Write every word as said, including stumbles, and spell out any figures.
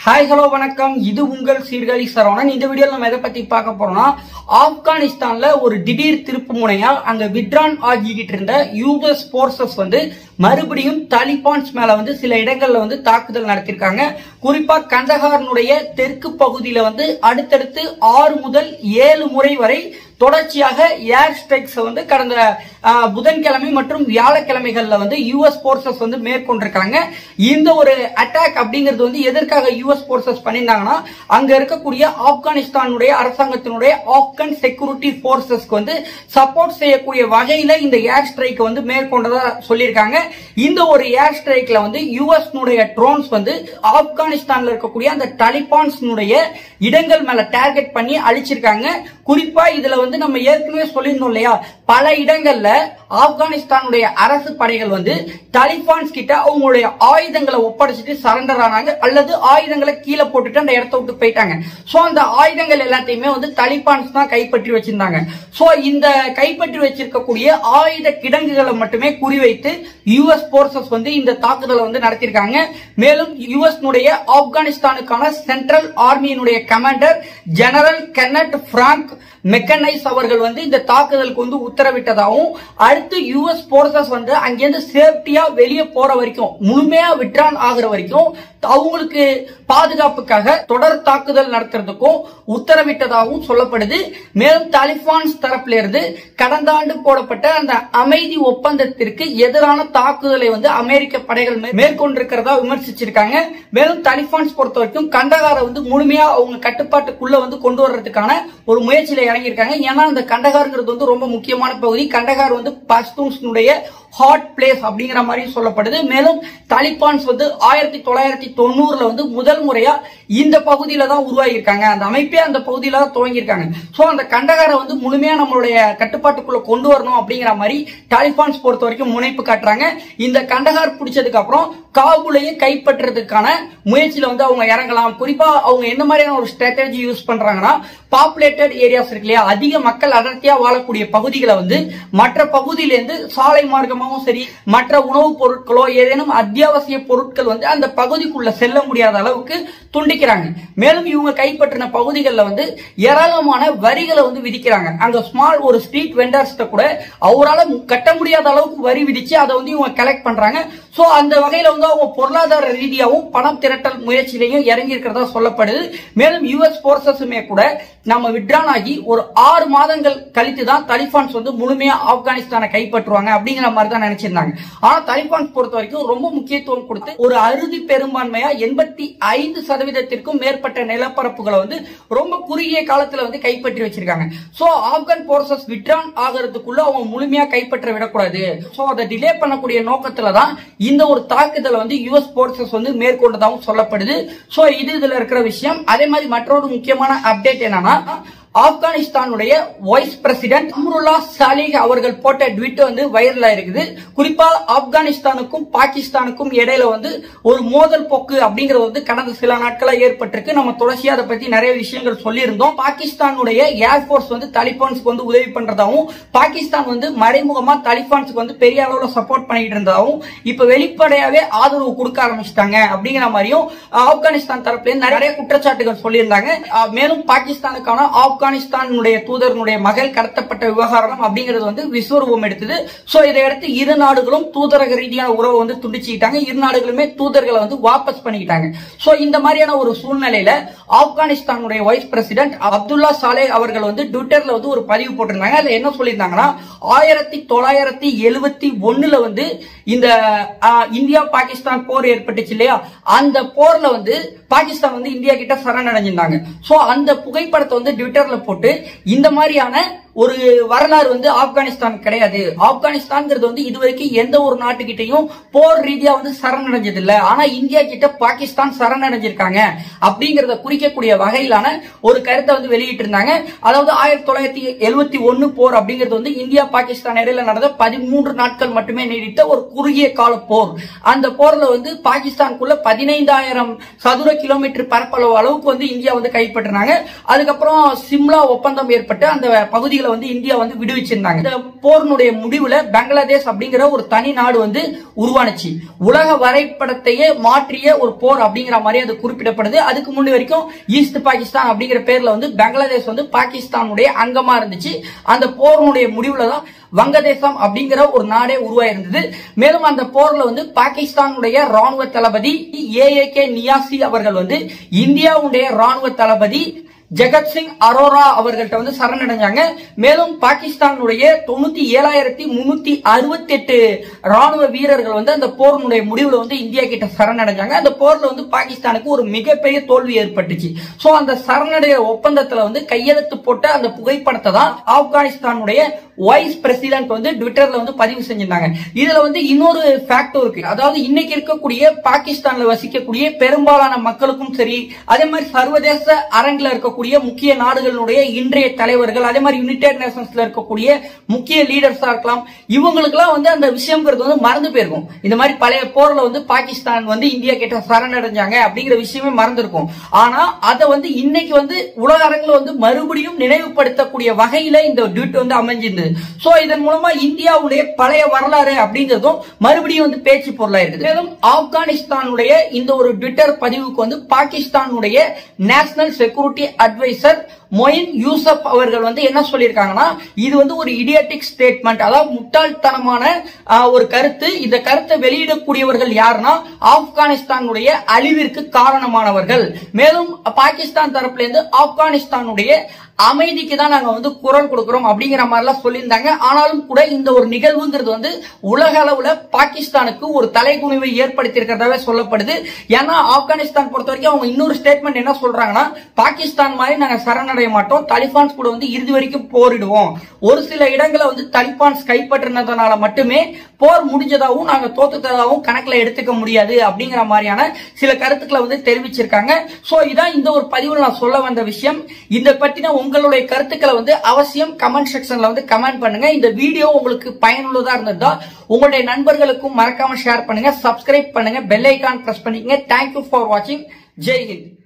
Hi hello வணக்கம். இது உங்கள் சீர்காழி சரவணன். இந்த வீடியோல நம்ம எதை பத்தி பார்க்க போறோம்னா, ஆப்கானிஸ்தான்ல ஒரு திடீர் திருப்பு முனையா அங்க விட்ரான் ஆகிக்கிட்டு இருந்த யூஎஸ் போர்சஸ் வந்து மறுபடியும் தாலிபான்ஸ் மேல வந்து சில இடங்கள்ல வந்து தாக்குதல் நடத்திருக்காங்க. குறிப்பா கந்தஹாரினுடைய தெற்கு பகுதியில வந்து அடுத்தடுத்து ஆறு முதல் ஏழு முறை வரை தொடர்ச்சியாக ஏர் ஸ்ட்ரைக்ஸ் வந்து கடந்த புதன்கிழமை மற்றும் வியாழக்கிழமைகள்ல வந்து யூஎஸ் போர்சஸ் வந்து மேற்கொண்டிருக்காங்க. இந்த ஒரு அட்டாக் அப்படிங்கிறது வந்து எதற்காக யூஎஸ் போர்சஸ் பண்ணியிருந்தாங்கன்னா, அங்க இருக்கக்கூடிய ஆப்கானிஸ்தானுடைய அரசாங்கத்தினுடைய ஆப்கன் செக்யூரிட்டி போர்சஸ்க்கு வந்து சப்போர்ட் செய்யக்கூடிய வகையில இந்த ஏர் ஸ்ட்ரைக் வந்து மேற்கொண்டதா சொல்லியிருக்காங்க. இந்த ஒரு ஏர் ஸ்ட்ரைக்ல வந்து யூஎஸ் ட்ரோன்ஸ் வந்து ஆப்கானிஸ்தான்ல இருக்கக்கூடிய அந்த தாலிபான்ஸ் இடங்கள் மேல டார்கெட் பண்ணி அழிச்சிருக்காங்க. குறிப்பா இதுல வந்து நம்ம ஏற்கனவே சொல்லியிருந்தோம் இல்லையா, பல இடங்கள்ல ஆப்கானிஸ்தானுடைய அரசு படைகள் வந்து தாலிபான்ஸ் கிட்ட அவங்களுடைய ஆயுதங்களை ஒப்படைச்சிட்டு சரண்டர் ஆனாங்க, அல்லது ஆயுதங்களை கீழே போட்டுட்டு அந்த இடத்த விட்டு போயிட்டாங்க. சோ அந்த ஆயுதங்கள் எல்லாத்தையுமே வந்து தாலிபான்ஸ் தான் கைப்பற்றி வச்சிருந்தாங்க. சோ இந்த கைப்பற்றி வச்சிருக்கக்கூடிய ஆயுத கிடங்குகளை மட்டுமே குறிவைத்து யூஎஸ் போர்சஸ் வந்து இந்த தாக்குதலை வந்து நடத்திருக்காங்க. மேலும் யூஎஸ் ஆப்கானிஸ்தானுக்கான சென்ட்ரல் ஆர்மியினுடைய commander general Kenneth Frank McKenzie அவர்கள் வந்து இந்த தாக்குதலுக்கு வந்து உத்தரவிட்டதாகவும், அடுத்து யூஎஸ் போர்சஸ் வந்து அங்கிருந்து சேஃப்டியா வெளியே போற வரைக்கும், முழுமையா விட்ரான் ஆகுற வரைக்கும் அவங்களுக்கு பாதுகாப்புக்காக தொடர் தாக்குதல் நடத்துறதுக்கும் உத்தரவிட்டதாகவும் சொல்லப்படுது. மேலும் தாலிபான்ஸ் தரப்பில இருந்து கடந்த ஆண்டு போடப்பட்ட அந்த அமைதி ஒப்பந்தத்திற்கு எதிரான தாக்குதலை வந்து அமெரிக்க படைகள் மேற்கொண்டிருக்கிறதா விமர்சிச்சிருக்காங்க. மேலும் தாலிபான்ஸ் பொறுத்த வரைக்கும் கண்டகாரை வந்து முழுமையா அவங்க கட்டுப்பாட்டுக்குள்ள வந்து கொண்டு வர்றதுக்கான ஒரு முயற்சியில இறங்கியிருக்காங்க. ஏன்னா அந்த கண்டகார்ங்கிறது வந்து ரொம்ப முக்கியமான பகுதி. கண்டகார் வந்து பஷ்தூன்ஸ்னுடைய ஹாட் பிளேஸ் அப்படிங்கிற மாதிரி சொல்லப்படுது. மேலும் தாலிபான்ஸ் வந்து ஆயிரத்தி தொள்ளாயிரத்தி தொண்ணூறுல வந்து முதல் முறையா இந்த பகுதியில தான் உருவாகி இருக்காங்க. அந்த அமைப்பே அந்த பகுதியில தான் துவங்கி இருக்காங்க. சோ அந்த கண்டகாரை வந்து முழுமையா நம்மளுடைய கட்டுப்பாட்டுக்குள்ள கொண்டு வரணும் அப்படிங்கிற மாதிரி தாலிபான்ஸ் பொறுத்த வரைக்கும் முனைப்பு காட்டுறாங்க. இந்த கண்டகார் பிடிச்சதுக்கு அப்புறம் காபூலையும் கைப்பற்றுறதுக்கான முயற்சியில வந்து அவங்க இறங்கலாம். குறிப்பா அவங்க என்ன மாதிரியான ஒரு ஸ்ட்ராட்டஜி யூஸ் பண்றாங்கன்னா, பாப்புலேட்டட் ஏரியாஸ் இருக்கு இல்லையா, அதிக மக்கள் அடர்த்தியா வாழக்கூடிய பகுதிகளை வந்து மற்ற பகுதியிலிருந்து சாலை மார்க்கமாகவும் சரி, மற்ற உணவுப் பொருட்களோ ஏதேனும் அத்தியாவசிய பொருட்கள் வந்து அந்த பகுதிக்குள்ள செல்ல முடியாத அளவுக்கு துண்டிக்கிறாங்க. மேலும் இவங்க கைப்பற்றின பகுதிகளில் வந்து ஏராளமான வரிகளை வந்து விதிக்கிறாங்க. அங்க ஸ்மால் ஒரு ஸ்ட்ரீட் வெண்டர்ஸ் கூட அவரால் கட்ட முடியாத அளவுக்கு வரி விதிச்சு அதை வந்து இவங்க கலெக்ட் பண்றாங்க. சோ அந்த வகையில வந்து அவங்க பொருளாதார ரீதியாகவும் பணம் திரட்டல் முயற்சியிலையும் இறங்கி இருக்கிறதா சொல்லப்படுது. மேலும் யூஎஸ் போர்சஸுமே கூட நம்ம விட்ரான் ஆகி ஒரு ஆறு மாதங்கள் கழித்து தான் தாலிபான்ஸ் வந்து முழுமையா ஆப்கானிஸ்தானை கைப்பற்றுவாங்க அப்படிங்கிற மாதிரி தான் நினைச்சிருந்தாங்க. ஆனா தாலிபான்ஸ் பொறுத்த வரைக்கும் ரொம்ப முக்கியத்துவம் கொடுத்து ஒரு அறுதி பெரும்பான்மையா எண்பத்தி ஐந்து சதவீதத்திற்கும் மேற்பட்ட நிலப்பரப்புகளை வந்து ரொம்ப குறுகிய காலத்துல வந்து கைப்பற்றி வச்சிருக்காங்க. சோ ஆப்கான் போர்சஸ் விட்ரான் ஆகிறதுக்குள்ள அவங்க முழுமையா கைப்பற்ற விடக்கூடாது. சோ அதை டிலே பண்ணக்கூடிய நோக்கத்துல தான் இந்த ஒரு தாக்குதலை வந்து யூஎஸ் போர்சஸ் வந்து மேற்கொண்டதாகவும் சொல்லப்படுது. சோ இது இதுல இருக்கிற விஷயம். அதே மாதிரி மற்றொரு முக்கியமான அப்டேட் என்னன்னா, ஆப்கானிஸ்தானுடைய வைஸ் பிரசிடென்ட் அம்ருல்லா சாலிஹ் அவர்கள் போட்ட ட்வீட் வந்து வைரலா இருக்குது. குறிப்பா ஆப்கானிஸ்தானுக்கும் பாகிஸ்தானுக்கும் இடையில வந்து ஒரு மோதல் போக்கு அப்படிங்கிறது வந்து கடந்த சில நாட்களா ஏற்பட்டிருக்கு. நம்ம தொடர்ச்சியா அதை பத்தி நிறைய விஷயங்கள் சொல்லியிருந்தோம். பாகிஸ்தானுடைய ஏர்போர்ஸ் வந்து தாலிபான்ஸ்க்கு வந்து உதவி பண்றதாகவும், பாகிஸ்தான் வந்து மறைமுகமா தாலிபான்ஸ்க்கு வந்து பெரிய அளவுல சப்போர்ட் பண்ணிட்டு இருந்ததாகவும், இப்ப வெளிப்படையாவே ஆதரவு கொடுக்க ஆரம்பிச்சிட்டாங்க அப்படிங்கிற மாதிரியும் ஆப்கானிஸ்தான் தரப்புல நிறைய குற்றச்சாட்டுகள் சொல்லியிருந்தாங்க. மேலும் பாகிஸ்தானுக்கான ஆப்கானிஸ்தானுடைய தூதரனுடைய மகள் கடத்தப்பட்ட விவகாரம் அப்படிங்கிறது வந்து விஸ்வரூபம் எடுத்தது. சோ இதையடுத்து இரு நாடுகளும் தூதரக ரீதியான உறவை வந்து துண்டிச்சுக்கிட்டாங்க. இரு நாடுகளுமே தூதர்களை வந்து வாபஸ் பண்ணிக்கிட்டாங்க. சோ இந்த மாதிரியான ஒரு சூழ்நிலையில ஆப்கானிஸ்தானுடைய வைஸ் பிரசிடென்ட் அப்துல்லா சாலேஹ் அவர்கள் வந்து ட்விட்டர்ல வந்து ஒரு பதிவு போட்டிருந்தாங்க. அதுல என்ன சொல்லியிருந்தாங்கன்னா, ஆயிரத்தி தொள்ளாயிரத்தி எழுபத்தி ஒண்ணுல வந்து இந்த இந்தியா பாகிஸ்தான் போர் ஏற்பட்டுச்சு இல்லையா, அந்த போர்ல வந்து பாகிஸ்தான் வந்து இந்தியா கிட்ட சரணடைஞ்சிருந்தாங்க. சோ அந்த புகைப்படத்தை வந்து ட்விட்டர்ல போட்டு இந்த மாதிரியான ஒரு வரலாறு வந்து ஆப்கானிஸ்தான் கிடையாது. ஆப்கானிஸ்தான் வந்து இதுவரைக்கும் எந்த ஒரு நாட்டுக்கிட்டையும் போர் ரீதியா வந்து சரணடைஞ்சது இல்ல, ஆனா இந்தியா கிட்ட பாகிஸ்தான் சரணடைஞ்சிருக்காங்க அப்படிங்கறத குறிக்கக்கூடிய வகையிலான ஒரு கருத்தை வந்து வெளியிட்டு இருந்தாங்க. அதாவது ஆயிரத்தி தொள்ளாயிரத்தி எழுபத்தி ஒன்னு போர் அப்படிங்கிறது வந்து இந்தியா பாகிஸ்தான் இடையில நடந்த பதிமூன்று நாட்கள் மட்டுமே நீடித்த ஒரு குறுகிய கால போர். அந்த போர்ல வந்து பாகிஸ்தானுக்குள்ள பதினைந்தாயிரம் சதுர கிலோமீட்டர் பரப்பளவு அளவுக்கு வந்து இந்தியா வந்து கைப்பற்றினாங்க. அதுக்கப்புறம் சிம்லா ஒப்பந்தம் ஏற்பட்டு அந்த பகுதி அகதிகளை வந்து இந்தியா வந்து விடுவிச்சிருந்தாங்க. இந்த போரினுடைய முடிவுல பங்களாதேஷ் அப்படிங்கிற ஒரு தனி நாடு வந்து உருவானுச்சு. உலக வரைபடத்தையே மாற்றிய ஒரு போர் அப்படிங்கிற மாதிரி அது குறிப்பிடப்படுது. அதுக்கு முன்னாடி வரைக்கும் ஈஸ்ட் பாகிஸ்தான் அப்படிங்கிற பேர்ல வந்து பங்களாதேஷ் வந்து பாகிஸ்தானுடைய அங்கமா இருந்துச்சு. அந்த போரினுடைய முடிவுல தான் வங்கதேசம் அப்படிங்கிற ஒரு நாடே உருவாயிருந்தது. மேலும் அந்த போர்ல வந்து பாகிஸ்தானுடைய ராணுவ தளபதி ஏ ஏ கே நியாசி அவர்கள் வந்து இந்தியாவுடைய ராணுவ தளபதி ஜெகத்சிங் அரோரா அவர்கள்ட்ட வந்து சரணடைஞ்சாங்க. மேலும் பாகிஸ்தானுடைய தொண்ணூத்தி ஏழாயிரத்தி முன்னூத்தி அறுபத்தி எட்டு ராணுவ வீரர்கள் வந்து அந்த போரினுடைய முடிவுல வந்து இந்தியா கிட்ட சரணடைஞ்சாங்க. அந்த போர்ல வந்து பாகிஸ்தானுக்கு ஒரு மிகப்பெரிய தோல்வி ஏற்பட்டுச்சு. சோ அந்த சரணடைய ஒப்பந்தத்துல வந்து கையெழுத்து போட்ட அந்த புகைப்படத்தை தான் ஆப்கானிஸ்தானுடைய வைஸ் பிரசிடென்ட் வந்து ட்விட்டர்ல வந்து பதிவு செஞ்சிருந்தாங்க. இதுல வந்து இன்னொரு ஃபேக்டர் இருக்கு. அதாவது இன்னைக்கு இருக்கக்கூடிய பாகிஸ்தான்ல வசிக்கக்கூடிய பெரும்பாலான மக்களுக்கும் சரி, அதே மாதிரி சர்வதேச அரங்கில் இருக்கக்கூடிய முக்கிய நாடுகளுடைய இன்றைய தலைவர்கள், அதே மாதிரி யுனைடெட் நேஷன்ஸ்ல இருக்கக்கூடிய முக்கிய லீடர்ஸா இருக்கலாம், இவங்களுக்கு எல்லாம் வந்து அந்த விஷயம்ங்கிறது வந்து மறந்து போயிருக்கும். இந்த மாதிரி பழைய போர்ல வந்து பாகிஸ்தான் வந்து இந்தியா கிட்ட சரணடைஞ்சாங்க அப்படிங்கிற விஷயமே மறந்துருக்கும். ஆனா அதை வந்து இன்னைக்கு வந்து உலக அரங்கில் வந்து மறுபடியும் நினைவுபடுத்தக்கூடிய வகையில இந்த ட்வீட் வந்து அமைஞ்சிருந்தது. சோ இதன் மூலமா இந்தியாவுடைய பழைய வரலாறு அப்படிங்கிறதும் மறுபடியும் வந்து பேச்சு பொருளா இருக்குது. மேலும் ஆப்கானிஸ்தானுடைய இந்த ஒரு ட்விட்டர் பதிவுக்கு வந்து பாகிஸ்தானுடைய national security adviser Moin Yusuf அவர்கள் வந்து என்ன சொல்லியிருக்காங்கன்னா, இது வந்து ஒரு இடியாட்டிக் ஸ்டேட்மெண்ட், அதாவது முட்டாள்தனமான ஒரு கருத்து. இந்த கருத்தை வெளியிடக்கூடியவர்கள் யாருன்னா ஆப்கானிஸ்தானுடைய அழிவிற்கு காரணமானவர்கள். மேலும் பாகிஸ்தான் தரப்புல இருந்து ஆப்கானிஸ்தானுடைய அமைதிக்கு தான் நாங்க வந்து குரல் கொடுக்கிறோம் அப்படிங்கிற மாதிரி எல்லாம் சொல்லியிருந்தாங்க. ஆனாலும் கூட இந்த ஒரு நிகழ்வுங்கிறது வந்து உலக அளவுல பாகிஸ்தானுக்கு ஒரு தலைகுனிவை ஏற்படுத்தி இருக்கிறதாவே சொல்லப்படுது. ஏன்னா ஆப்கானிஸ்தான் பொறுத்த வரைக்கும் அவங்க இன்னொரு ஸ்டேட்மெண்ட் என்ன சொல்றாங்கன்னா, பாகிஸ்தான் மாதிரி நாங்க சரணடைய மாட்டோம், தாலிபான்ஸ் கூட வந்து இறுதி வரைக்கும் போரிடுவோம். ஒரு சில இடங்களை வந்து தாலிபான்ஸ் கைப்பற்றினதுனால மட்டுமே போர் முடிஞ்சதாகவும் நாங்க தோத்துட்டதாகவும் கணக்குல எடுத்துக்க முடியாது அப்படிங்கிற மாதிரியான சில கருத்துக்களை வந்து தெரிவிச்சிருக்காங்க. சோ இதான் இந்த ஒரு பதிவில் நான் சொல்ல வந்த விஷயம். இந்த பற்றின உங்களுடைய கருத்துக்களை வந்து அவசியம் கமெண்ட் செக்ஷன்ல வந்து கமெண்ட் பண்ணுங்க. இந்த வீடியோ உங்களுக்கு பயனுள்ளதா இருந்ததா உங்களுடைய நண்பர்களுக்கும் மறக்காம ஷேர் பண்ணுங்க, சப்ஸ்கிரைப் பண்ணுங்க, பெல் ஐகான் பிரஸ் பண்ணிக்கங்க. தேங்க்யூ ஃபார் வாட்சிங். ஜெய் ஹிந்த்.